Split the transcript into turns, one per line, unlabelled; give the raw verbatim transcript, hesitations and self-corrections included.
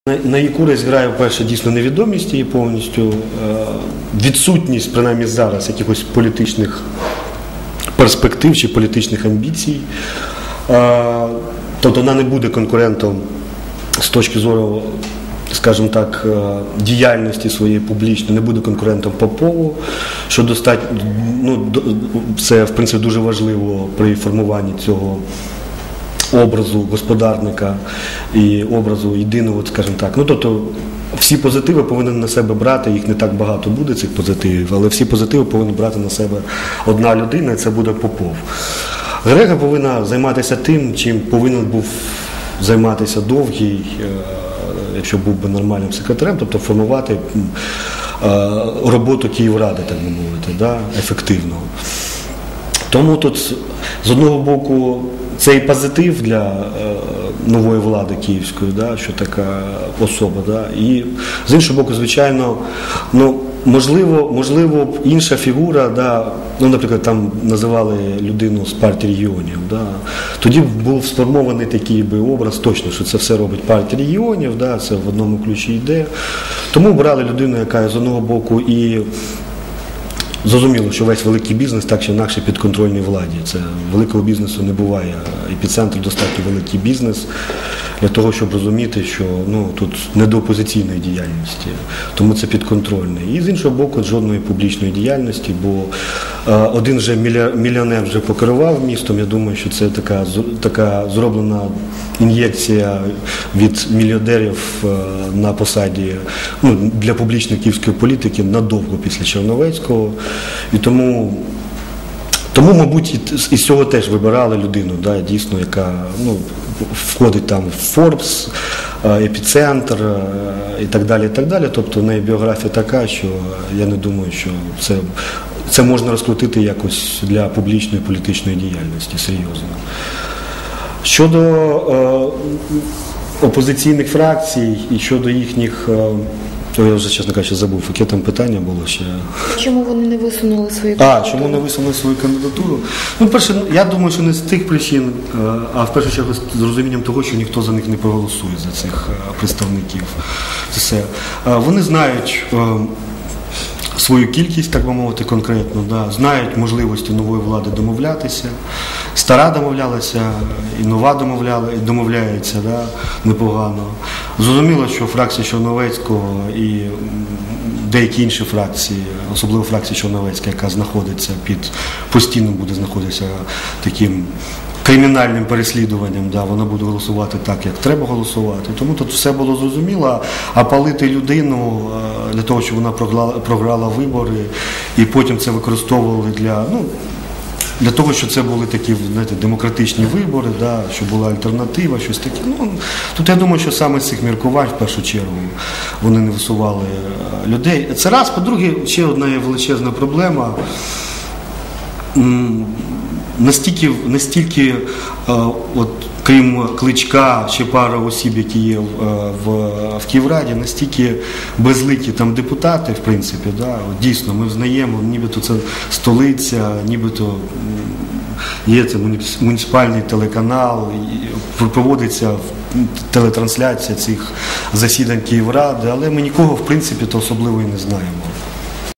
На її користь грає, перше, дійсно невідомість її повністю, відсутність, принаймні зараз, якихось політичних перспектив чи політичних амбіцій. Тобто вона не буде конкурентом з точки зору, скажімо так, діяльності своєї публічної, не буде конкурентом Попову, що достатньо, ну, це, в принципі, дуже важливо при формуванні цього образу господарника і образу єдиного, скажімо так. Ну, тобто, всі позитиви повинен на себе брати, їх не так багато буде, цих позитивів, але всі позитиви повинна брати на себе одна людина, і це буде Попов. Грега повинна займатися тим, чим повинен був займатися Довгий, якщо був би нормальним секретарем, тобто формувати роботу Київради, так би мовити, да, ефективно. Тому тут, з одного боку, цей позитив для е, нової влади київської, да, що така особа. Да, і з іншого боку, звичайно, ну, можливо, можливо, інша фігура, да, ну, наприклад, там називали людину з партії регіонів. Да, тоді був сформований такий би образ, точно, що це все робить партія регіонів, да, це в одному ключі йде. Тому брали людину, яка з одного боку і зрозуміло, що весь великий бізнес так чи інакше підконтрольний владі. Це великого бізнесу не буває. Епіцентр достатньо великий бізнес для того, щоб розуміти, що ну, тут не до опозиційної діяльності, тому це підконтрольне. І з іншого боку, жодної публічної діяльності, бо е, один же мільйонер вже покерував містом. Я думаю, що це така, така зроблена ін'єкція від мільйонерів е, на посаді, ну, для публічної київської політики надовго після Черновецького. І тому, тому мабуть, із цього теж вибирали людину, да, дійсно, яка ну, входить там в Forbes, Епіцентр і так далі, і так далі. Тобто в неї біографія така, що я не думаю, що це, це можна розкрутити якось для публічної політичної діяльності, серйозно. Щодо е, опозиційних фракцій і щодо їхніх... Е, я вже, чесно кажучи, забув, яке там питання було ще.
Чому вони не висунули свою
а,
кандидатуру? А,
чому не висунули свою кандидатуру? Ну, перше, я думаю, що не з тих причин, а в першу чергу з розумінням того, що ніхто за них не проголосує, за цих представників. Це все. Вони знають свою кількість, так би мовити, конкретно, да, знають можливості нової влади домовлятися. Стара домовлялася, і нова домовляла, і домовляється, да, непогано. Зрозуміло, що фракція Черновецького і деякі інші фракції, особливо фракція Черновецька, яка знаходиться під, постійно буде знаходитися таким кримінальним переслідуванням, да, вона буде голосувати так, як треба голосувати. Тому тут все було зрозуміло, а палити людину для того, щоб вона програла, програла вибори, і потім це використовували для, ну, для того, щоб це були такі, знаєте, демократичні вибори, да, щоб була альтернатива, щось таке. Ну, тут я думаю, що саме з цих міркувань, в першу чергу, вони не висували людей. Це раз, по-друге, ще одна є величезна проблема. Настільки, настільки от, крім Кличка, ще пара осіб, які є в, в Київраді, настільки безликі там депутати, в принципі, да, от, дійсно, ми взнаємо, нібито це столиця, нібито є це муніципальний телеканал, проводиться телетрансляція цих засідань Київради, але ми нікого, в принципі, то особливо і не знаємо.